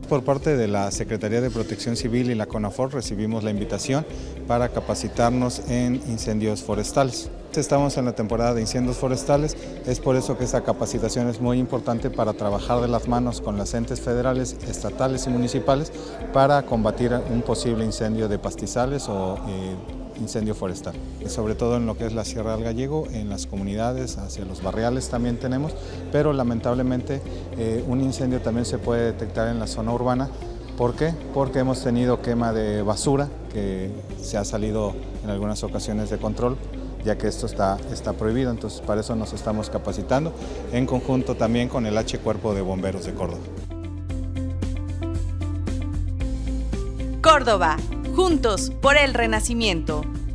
Por parte de la Secretaría de Protección Civil y la CONAFOR recibimos la invitación para capacitarnos en incendios forestales. Estamos en la temporada de incendios forestales, es por eso que esta capacitación es muy importante para trabajar de las manos con los entes federales, estatales y municipales para combatir un posible incendio de pastizales o incendio forestal. Sobre todo en lo que es la Sierra del Gallego, en las comunidades, hacia los barriales también tenemos, pero lamentablemente un incendio también se puede detectar en la zona urbana. ¿Por qué? Porque hemos tenido quema de basura que se ha salido en algunas ocasiones de control, ya que esto está prohibido, entonces para eso nos estamos capacitando en conjunto también con el H Cuerpo de Bomberos de Córdoba. Córdoba, juntos por el renacimiento.